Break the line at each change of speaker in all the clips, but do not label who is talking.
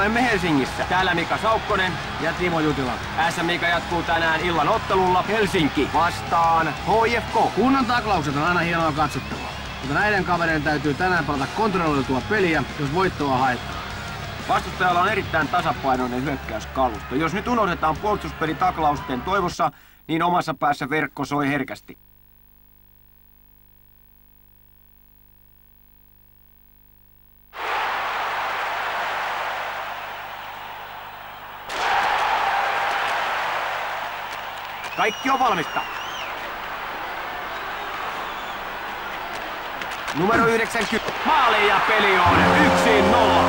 Olemme Helsingissä. Täällä Mika Saukkonen
ja Timo Jutila.
SM Mika jatkuu tänään illan ottelulla Helsinki vastaan HIFK.
Kunnon taklaukset on aina hienoa katsottavaa. Mutta näiden kavereiden täytyy tänään pelata kontrolloitua peliä, jos voittoa haetaan.
Vastustajalla on erittäin tasapainoinen hyökkäyskalusto. Jos nyt unohdetaan puolustuspeli taklausten toivossa, niin omassa päässä verkko soi herkästi. Kaikki on valmista. Numero 90. Maali ja peli on 1-0.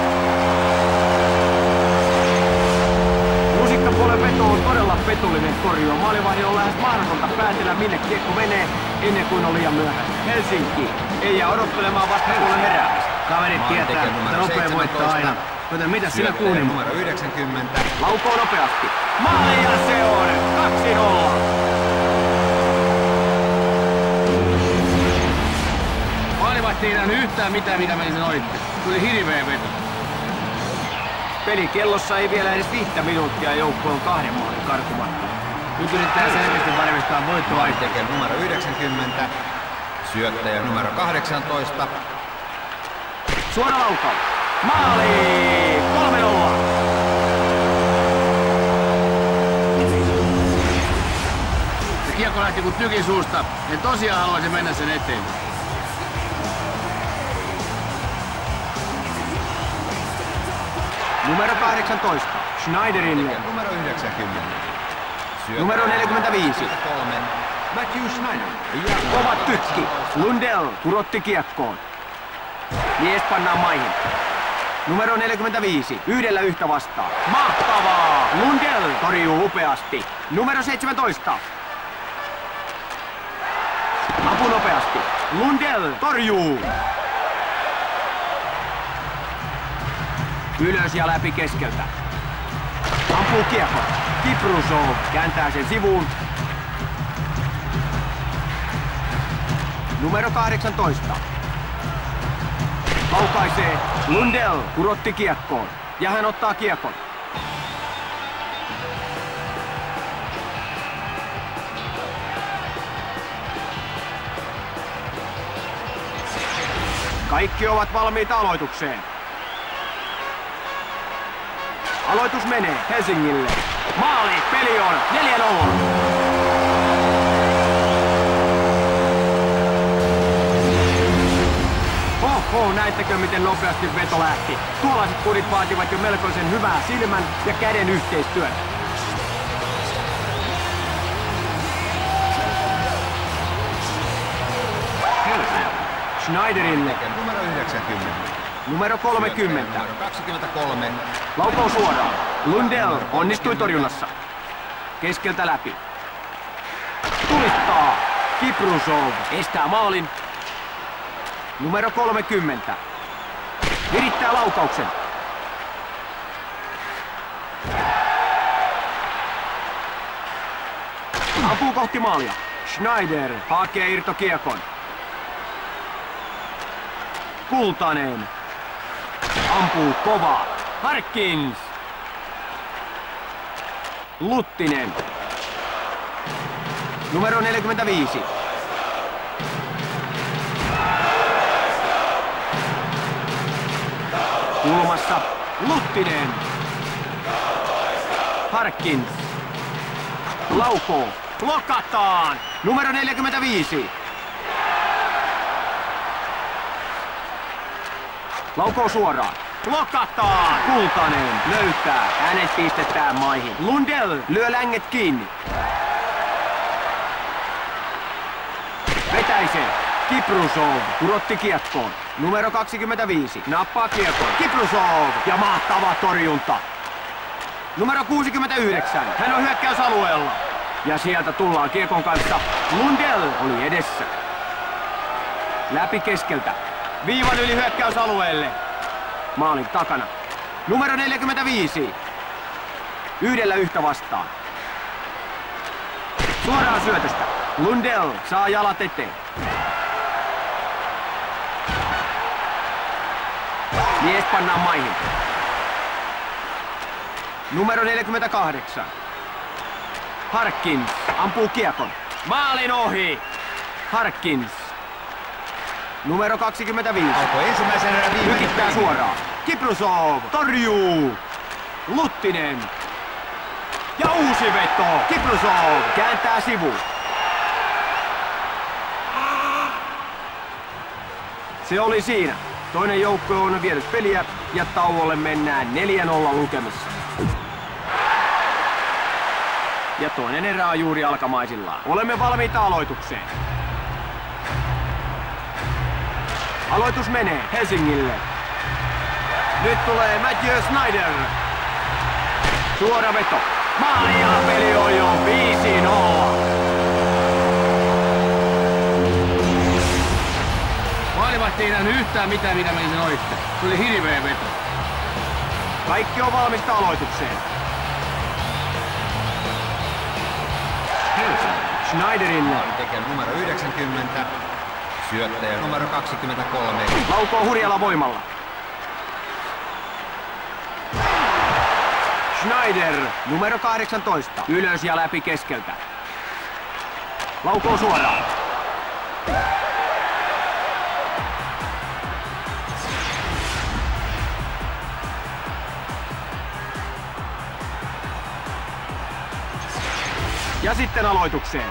Lusikkapuolen veto on todella petollinen korjua. Maalivahdin on lähes mahdotonta päätellä minne kiekko menee ennen kuin on liian myöhäistä. Helsinki ei jää odottelemaan vastapuolen heräämistä.
Kaverit tietää, että nopea voittaa aina. Joten mitä sinä kuulin?
Numero 90.
Laukoo nopeasti. Maali ja se on 2-0.
Maalivahti ei nähnyt yhtään mitään, mikä meni sen ohitte. Tuli hirveä veto.
Pelikellossa ei vielä edes 5 minuuttia ja joukkue on 2 maalin karkumatta.
Nyt yrittää selkeästi varmistaa voittoa.
Tekee numero 90. Syöttäjä numero 18.
Suora laukaus. Maali! 3-0.
Kiekko lähti kun tykin suusta. En tosiaan haluaisi mennä sen eteen.
Numero 18. Schneiderille.
Numero 90.
Numero 45.
Matthew Schneider.
Ja kova tykki. Lundell kurotti kiekkoon. Mies pannaan maihin. Numero 45. Yhdellä yhtä vastaan. Mahtavaa! Lundell torjuu upeasti. Numero 17. Apu nopeasti. Lundell torjuu. Ylös ja läpi keskeltä. Ampuu kiekko. Kiprusov kääntää sen sivuun. Numero 18. Laukaisee. Lundell kurotti kiekkoon. Ja hän ottaa kiekon. Kaikki ovat valmiita aloitukseen. Aloitus menee Helsingille. Maali, peli on 4-0. Oho, näittekö miten nopeasti veto lähti? Tuollaiset kudit vaativat jo melkoisen hyvää silmän ja käden yhteistyön. Schneiderille.
Numero 90.
Numero 30.
Numero 23.
Laukaus suoraan. Lundell onnistui torjunnassa. Keskeltä läpi. Tulittaa. Kiprusov estää maalin. Numero 30. Virittää laukauksen. Ampuu kohti maalia. Schneider hakee irtokiekon. Kultanen. Ampuu kovaa. Harkins. Luttinen. Numero 45. Kulmassa. Luttinen. Harkins. Laukoo. Blokataan. Numero 45. Laukoo suoraan. Blokataan! Kultanen löytää. Hänet pistetään maihin. Lundell lyö länget kiinni. Vetäisee. Kiprusov kurotti kiekkoon. Numero 25 nappaa kiekkoon. Kiprusov ja mahtava torjunta. Numero 69. Hän on hyökkäysalueella. Ja sieltä tullaan kiekon kanssa. Lundell oli edessä. Läpi keskeltä. Viivan yli hyökkäysalueelle. Maalin takana. Numero 45. Yhdellä yhtä vastaan. Suoraan syötöstä. Lundell saa jalat eteen. Mies pannaan maihin. Numero 48. Harkins ampuu kiekon. Maalin ohi. Harkins. Numero 25.
Alkoi ensimmäisen erän viimeinen
Lykittää
peli.
suoraan. Kiprusov torjuu. Luttinen. Ja uusi veto. Kiprusov kääntää sivuun. Se oli siinä. Toinen joukkue on vienyt peliä ja tauolle mennään 4-0 lukemissa. Ja toinen erä on juuri alkamaisillaan. Olemme valmiita aloitukseen. Aloitus menee Helsingille. Nyt tulee Matthew Snyder. Suora veto. Maali ja peli on jo 5-0.
Maalivahti ei nähnyt yhtään mitään, mitä meni sen ohitte. Se oli hirveä veto.
Kaikki on valmista aloitukseen. Schneiderille.
Tekee numero 90. Syöttäjä numero 23.
Laukoo hurjalla voimalla. Schneider, numero 18. Ylös ja läpi keskeltä. Laukoo suoraan. Ja sitten aloitukseen.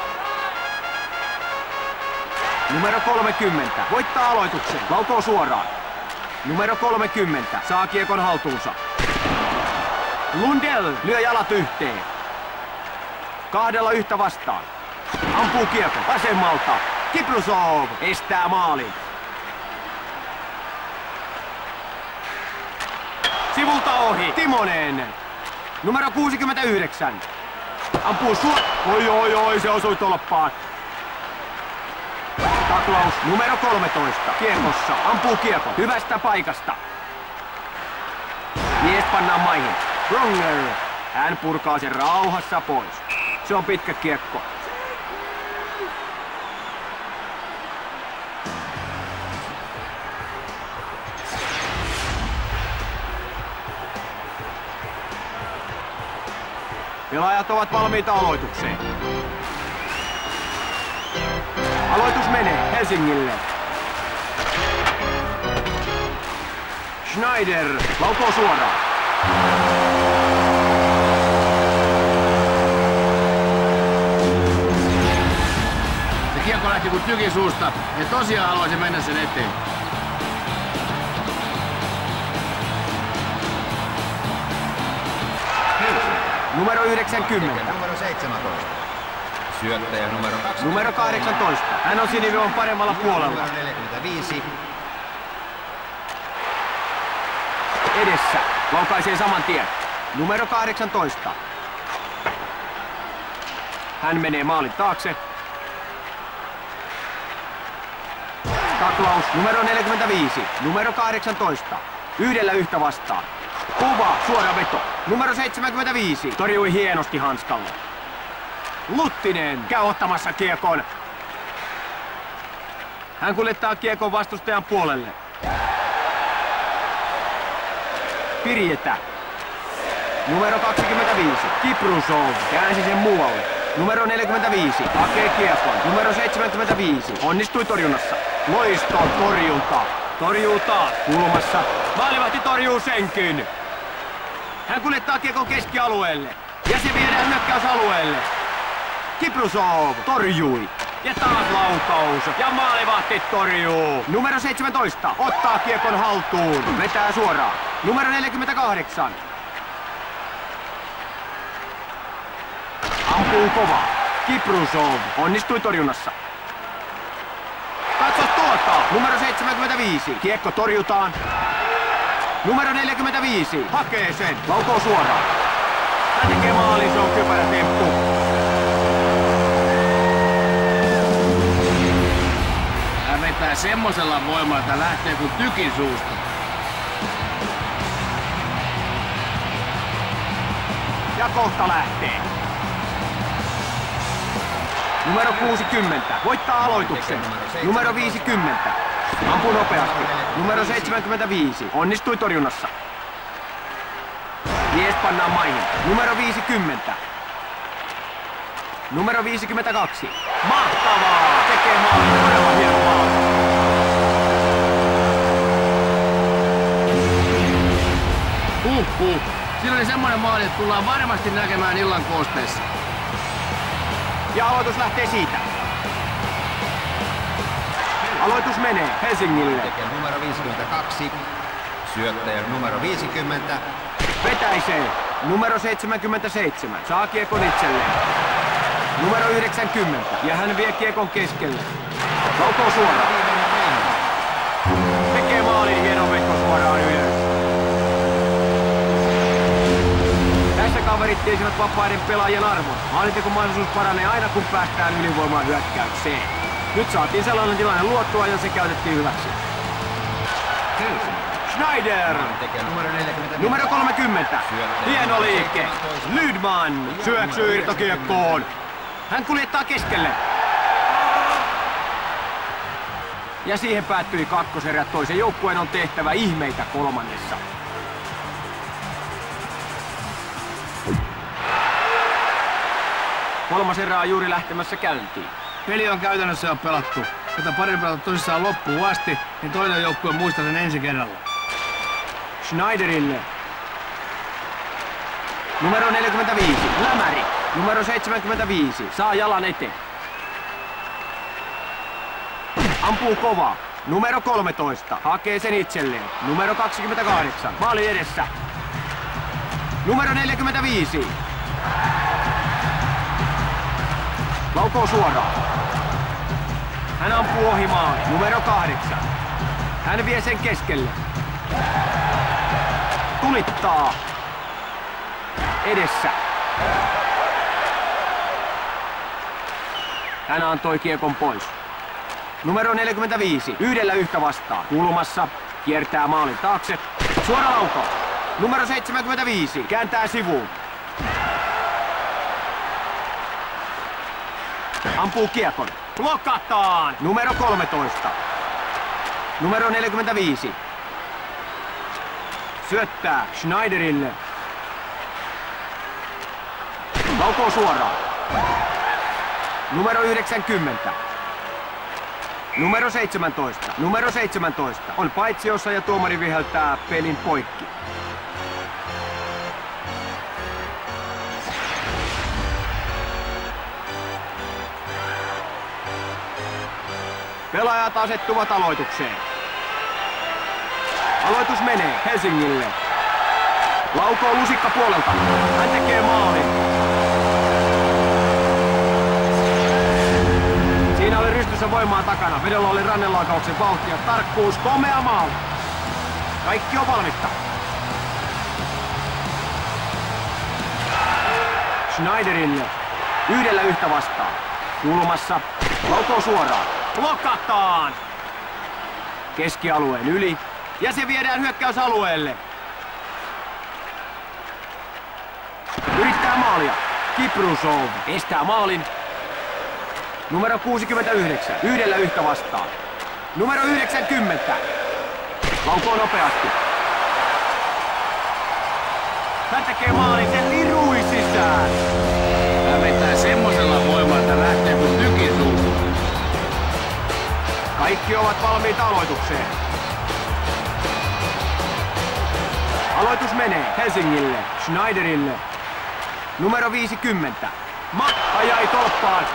Numero 30 voittaa aloituksen. Laukoo suoraan. Numero 30 saa kiekon haltuunsa. Lundell lyö jalat yhteen. Kahdella yhtä vastaan. Ampuu kiekko vasemmalta. Kiprusov estää maalin. Sivulta ohi. Timonen. Numero 69. Ampuu Oi, se osui tolppaan. Taklaus numero 13. Kiekossa. Ampuu kiekko hyvästä paikasta. Mies pannaan maihin. Pronger. Hän purkaa sen rauhassa pois. Se on pitkä kiekko. Pelaajat ovat valmiita aloitukseen. Aloitus menee Helsingille. Schneider laukoo suoraan.
Se kiekko lähti kuin tykin suusta ja tosiaan haluaisi mennä sen eteen.
Numero 90.
Numero 17. Syöttäjä numero 20.
Numero 18. Hän on siniviivan paremmalla puolella.
Numero 45.
Edessä. Laukaisee saman tien. Numero 18. Hän menee maalin taakse. Taklaus numero 45. Numero 18. Yhdellä yhtä vastaan. Kova suora veto. Numero 75. Torjui hienosti hanskalla. Luttinen käy ottamassa kiekon. Hän kuljettaa kiekon vastustajan puolelle. Pirjetä. Numero 25. Kiprusov käänsi sen muualle. Numero 45. Hakee kiekon. Numero 75. Onnistui torjunnassa. Loiston torjunta. Torjuu taas. Kulmassa. Maalivahti torjuu senkin. Hän kuljettaa kiekon keskialueelle. Ja se viedään hyökkäysalueelle. Kiprusov torjui. Ja taas laukaus. Ja maalivahti torjuu. Numero 17 ottaa kiekon haltuun. Vetää suoraan. Numero 48. Ampuu kovaa. Kiprusov onnistui torjunnassa. Katso tuota. Numero 75. Kiekko torjutaan. Numero 45. Hakee sen. Laukoo suoraan. Hän tekee maalin. Se on kypärä temppu.
Hän vetää semmosella voimalla, että lähtee kuin tykin suusta.
Ja kohta lähtee. Numero 60. Voittaa aloituksen. Numero 50. Ampuu nopeasti. Numero 75. Onnistui torjunnassa. Mies pannaan maihin. Numero 50. Numero 52. Mahtavaa! Tekee maalin. Todella hieno maali.
Siinä oli semmoinen maali, että tullaan varmasti näkemään illan koosteessa.
Ja aloitus lähtee siitä. Aloitus menee Helsingille.
Tekee numero 52. Syöttäjä numero 50.
Vetäisee. Numero 77. Saa kiekon itselleen. Numero 90. Ja hän vie kiekon keskelle. Laukoo suoraan. Tekee maalin, hieno veikko suoraan ylös. Tässä kaverit tiesivät vapaiden pelaajien arvon. Maalintekomahdollisuus paranee aina kun päästään ylivoimaan hyökkäykseen. Nyt saatiin sellainen tilanne luottua ja se käytettiin hyväksi. Schneider!
Tekee numero 40.
Numero 30. Hieno liike. Lydman syöksyy irtokiekkoon. Hän kuljettaa keskelle. Ja siihen päättyi kakkoserä. Toisen joukkueen on tehtävä ihmeitä kolmannessa. Kolmas erä on juuri lähtemässä käyntiin.
Peli on käytännössä jo pelattu. Jota pari pelata tosissaan loppuun asti, niin toinen joukkue muistaa sen ensi kerralla.
Schneiderille. Numero 45. Lämäri. Numero 75. Saa jalan eteen. Ampuu kovaa. Numero 13. Hakee sen itselleen. Numero 28. Maali edessä. Numero 45. Laukoo suoraan. Hän ampuu ohi maali. Numero 8. Hän vie sen keskelle. Tulittaa. Edessä. Hän antoi kiekon pois. Numero 45. Yhdellä yhtä vastaan. Kulmassa. Kiertää maalin taakse. Suora laukaus. Numero 75. Kääntää sivuun. Ampuu kiekon. Blokataan. Numero 13. Numero 45. Syöttää Schneiderille. Laukoo suoraan. Numero 90. Numero 17. Numero 17 on paitsiossa ja tuomari viheltää pelin poikki. Pelaajat asettuvat aloitukseen. Aloitus menee Helsingille. Laukoo lusikka puolelta. Hän tekee maalin. Siinä oli rystyssä voimaa takana. Vedolla oli rannelaukauksen vauhti ja tarkkuus. Komea maali. Kaikki on valmista. Schneiderille. Yhdellä yhtä vastaan. Kulmassa. Laukoo suoraan. Blokataan! Keskialueen yli. Ja se viedään hyökkäysalueelle. Yrittää maalia. Kiprusov estää maalin. Numero 69. Yhdellä yhtä vastaan. Numero 90. Laukoo nopeasti. Hän tekee maalin. Se lirui sisään.
Hän vetää semmosella voimalla, että lähtee kuin tykin suusta.
Kaikki ovat valmiita aloitukseen. Aloitus menee Helsingille. Schneiderille. Numero 50. Matta jäi tolppaan.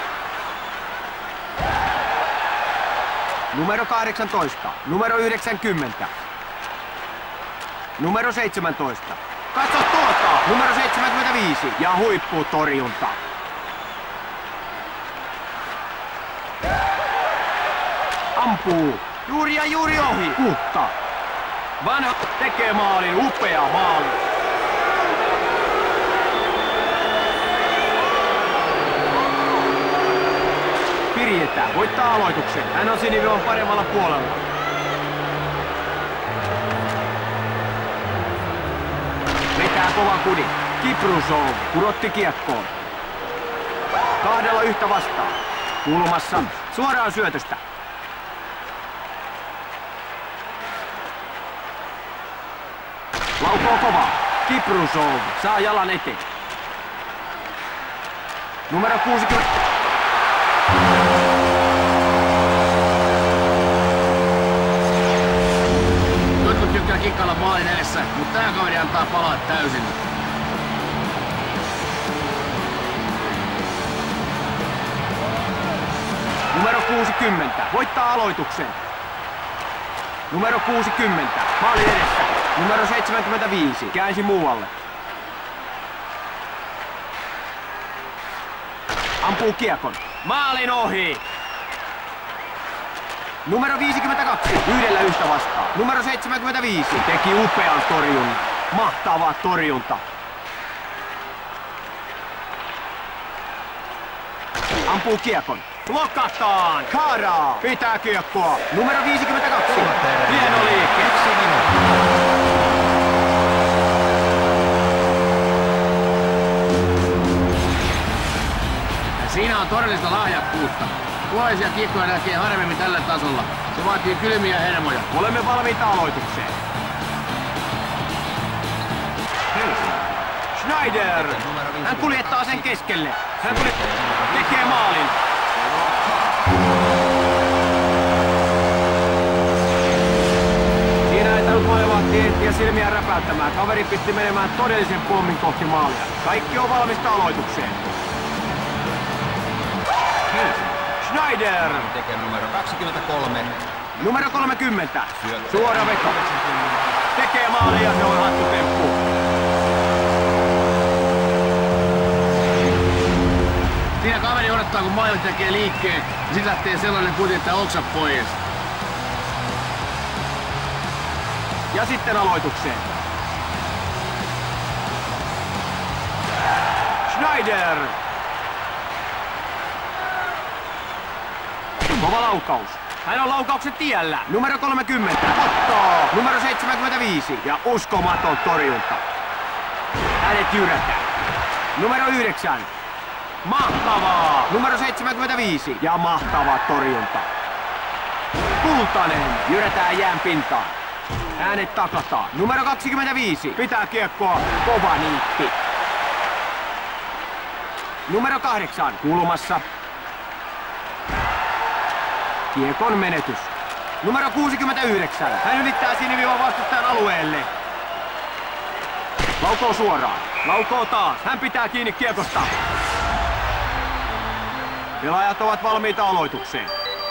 Numero 18. Numero 90. Numero 17. Katso tuota! Numero 75. Ja huipputorjunta. Ampuu. Juuri ja juuri ohi. Uutta. Vanha tekee maalin. Upea maali. Pirjetä voittaa aloituksen. Hän on siniviivan paremmalla puolella. Vetää kovan kudin. Kiprusov kurotti kiekkoon. Kahdella yhtä vastaan. Kulmassa. Suoraan syötöstä. Laukoo kovaa. Kiprusov saa jalan eteen. Numero 60.
Jotkut tykkää kikkailla maalin edessä, mutta tää kaveri antaa palaa täysin.
Numero 60 voittaa aloituksen. Numero 60 maalin edessä. Numero 75 käänsi muualle. Ampuu kiekon. Maalin ohi. Numero 52 yhdellä yhtä vastaan. Numero 75 teki upean torjunnan. Mahtava torjunta. Ampuu kiekon. Blokataan! Kaaraa! Pitää kiekkoa! Numero 52! Hieno liike!
Ja siinä on todellista lahjakkuutta. Puolisia kiekkoja näkee harvemmin tällä tasolla. Se vaatii kylmiä hermoja.
Olemme valmiita aloitukseen. Schneider! Hän kuljettaa sen keskelle. Hän tekee maalin. Siinä ei tainnut maalivahti ehtiä silmiä räpäyttämään. Kaveri pisti menemään todellisen pommin kohti maalia. Kaikki on valmista aloitukseen. Schneider!
Tekee numero 23.
Numero 30. Suora veto. Tekee maalia ja se on hattutemppu.
Siinä kaveri odottaa, kun maailma tekee liikkeen, ja sit lähtee sellainen kuti, että oksa pois.
Ja sitten aloitukseen. Schneider! Kova laukaus. Hän on laukauksen tiellä. Numero 30. Ottaa. Numero 75. Ja uskomaton torjunta. Hänet jyrätään. Numero 9. Mahtavaa! Numero 75. Ja mahtava torjunta. Kultanen. Jyrätään jään pintaan. Äänet takataan. Numero 25. Pitää kiekkoa. Kova niitti. Numero 8. Kulmassa. Kiekon menetys. Numero 69. Hän ylittää siniviivan vastustajan alueelle. Laukoo suoraan. Laukoo taas. Hän pitää kiinni kiekosta. Pelaajat ovat valmiita aloitukseen.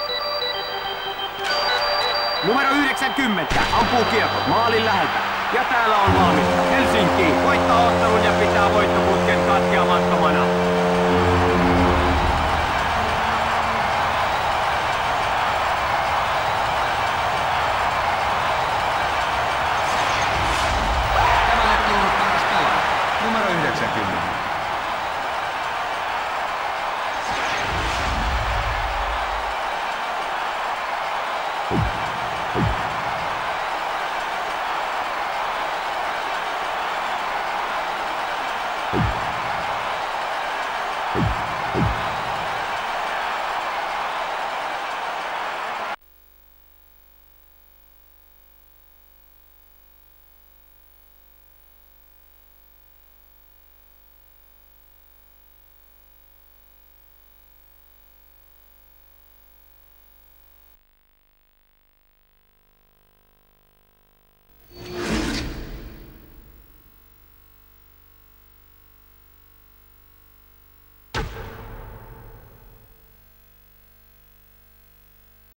Numero 90. Ampuu kiekon maalin läheltä. Ja täällä on valmista. Helsinki voittaa ottelun ja pitää voittoputken katkeamattomana.
Numero 90.